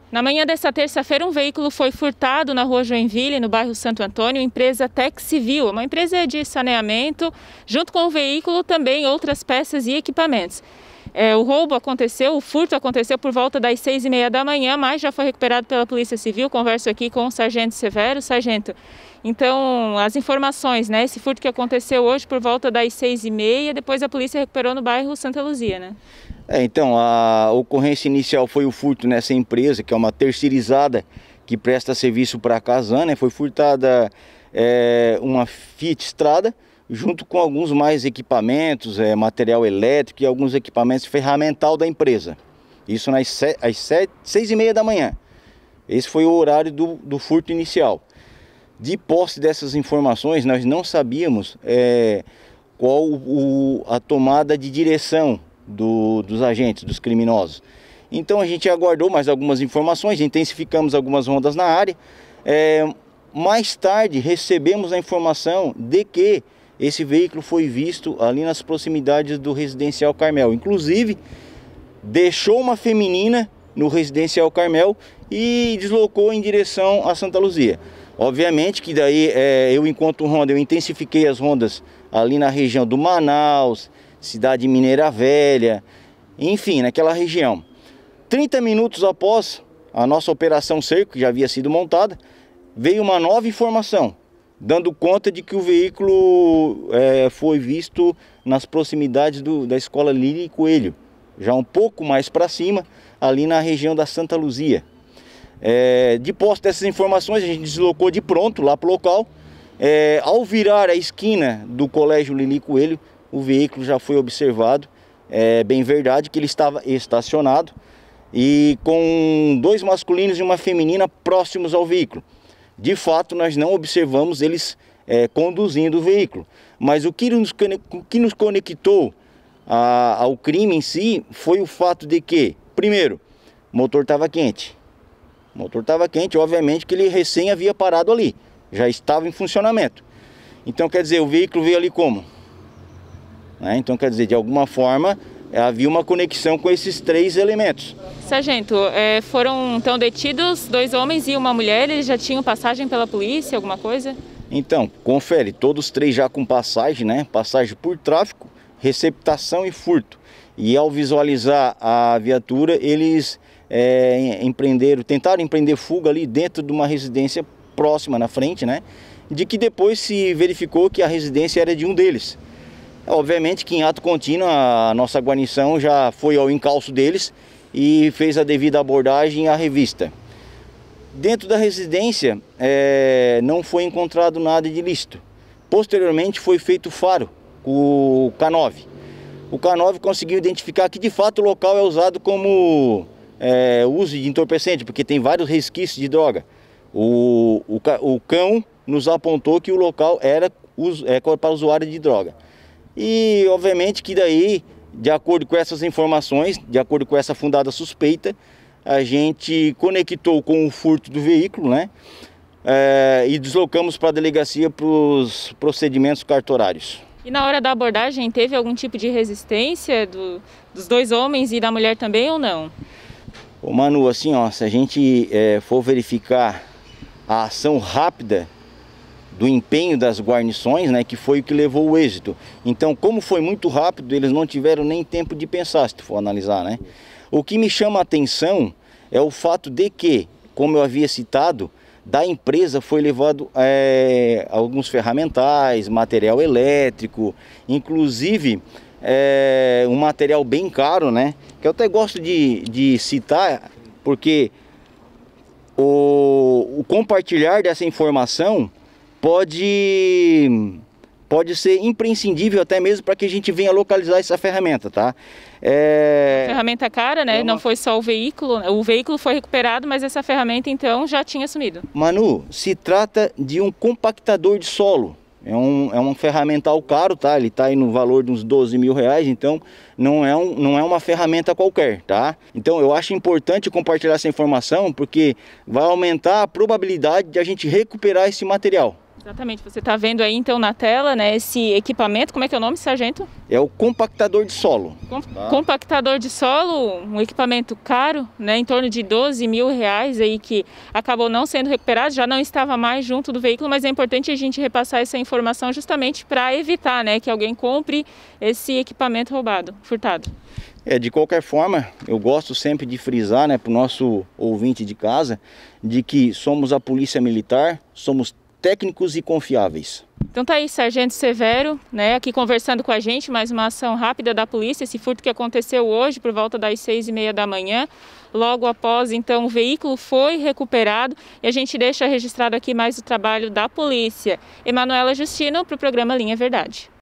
Na manhã desta terça-feira, um veículo foi furtado na rua Joinville, no bairro Santo Antônio, empresa Tec Civil, uma empresa de saneamento, junto com o veículo também outras peças e equipamentos. O furto aconteceu por volta das 6h30 da manhã, mas já foi recuperado pela Polícia Civil. Converso aqui com o Sargento Severo. Sargento, então as informações, né? Esse furto que aconteceu hoje por volta das 6h30, depois a polícia recuperou no bairro Santa Luzia, né? Então, a ocorrência inicial foi o furto nessa empresa, que é uma terceirizada que presta serviço para a Casan, né? Foi furtada uma Fiat Strada, junto com alguns mais equipamentos, material elétrico e alguns equipamentos ferramental da empresa. Isso às 6h30 da manhã. Esse foi o horário do furto inicial. De posse dessas informações, nós não sabíamos qual a tomada de direção dos agentes, dos criminosos. Então a gente aguardou mais algumas informações, intensificamos algumas rondas na área. Mais tarde recebemos a informação de que esse veículo foi visto ali nas proximidades do Residencial Carmel. Inclusive, deixou uma feminina no Residencial Carmel e deslocou em direção a Santa Luzia. Obviamente que daí eu, enquanto ronda, eu intensifiquei as rondas ali na região do Manaus, Cidade Mineira Velha, enfim, naquela região. 30 minutos após a nossa operação cerco, que já havia sido montada, veio uma nova informação, dando conta de que o veículo foi visto nas proximidades da Escola Lírio Coelho, já um pouco mais para cima, ali na região da Santa Luzia. De posse dessas informações, a gente deslocou de pronto lá para o local. Ao virar a esquina do Colégio Lírio Coelho, o veículo já foi observado. É bem verdade que ele estava estacionado e com 2 masculinos e uma feminina próximos ao veículo. De fato, nós não observamos eles conduzindo o veículo. Mas o que nos conectou ao crime em si foi o fato de que, primeiro, o motor estava quente. O motor estava quente, obviamente que ele recém havia parado ali, já estava em funcionamento. Então, quer dizer, o veículo veio ali como? Então, quer dizer, de alguma forma, havia uma conexão com esses 3 elementos. Sargento, foram então detidos 2 homens e uma mulher, eles já tinham passagem pela polícia, alguma coisa? Então, confere, todos 3 já com passagem, né? Passagem por tráfico, receptação e furto. E ao visualizar a viatura, eles tentaram empreender fuga ali dentro de uma residência próxima na frente, né? De que depois se verificou que a residência era de um deles. Obviamente que em ato contínuo a nossa guarnição já foi ao encalço deles e fez a devida abordagem à revista. Dentro da residência não foi encontrado nada de ilícito. Posteriormente foi feito faro com o K9. O K9 conseguiu identificar que de fato o local é usado como uso de entorpecente, porque tem vários resquícios de droga. O cão nos apontou que o local era para usuário de droga. E obviamente que daí, de acordo com essas informações, de acordo com essa fundada suspeita, a gente conectou com o furto do veículo, né? E deslocamos para a delegacia para os procedimentos cartorários. E na hora da abordagem teve algum tipo de resistência dos 2 homens e da mulher também ou não? Ô Manu, assim, ó, se a gente for verificar a ação rápida do empenho das guarnições, né, que foi o que levou o êxito. Então, como foi muito rápido, eles não tiveram nem tempo de pensar, se tu for analisar, né? O que me chama a atenção é o fato de que, como eu havia citado, da empresa foi levado alguns ferramentais, material elétrico, inclusive um material bem caro, né? Que eu até gosto de citar, porque o compartilhar dessa informação pode ser imprescindível até mesmo para que a gente venha localizar essa ferramenta, tá? Ferramenta cara, né? Não foi só o veículo foi recuperado, mas essa ferramenta então já tinha sumido. Manu, se trata de um compactador de solo, é um ferramental caro, tá? Ele tá aí no valor de uns 12 mil reais, então não é uma ferramenta qualquer, tá? Então eu acho importante compartilhar essa informação porque vai aumentar a probabilidade de a gente recuperar esse material. Exatamente, você está vendo aí então na tela, né, esse equipamento, como é que é o nome, sargento? É o compactador de solo. Compactador de solo, um equipamento caro, né, em torno de R$12 mil aí, que acabou não sendo recuperado, já não estava mais junto do veículo, mas é importante a gente repassar essa informação justamente para evitar, né, que alguém compre esse equipamento roubado, furtado. De qualquer forma, eu gosto sempre de frisar, né, para o nosso ouvinte de casa, de que somos a Polícia Militar, somos técnicos e confiáveis. Então tá aí, Sargento Severo, né, aqui conversando com a gente, mais uma ação rápida da polícia, esse furto que aconteceu hoje por volta das 6h30 da manhã. Logo após, então, o veículo foi recuperado e a gente deixa registrado aqui mais o trabalho da polícia. Emanuela Justino para o programa Linha Verdade.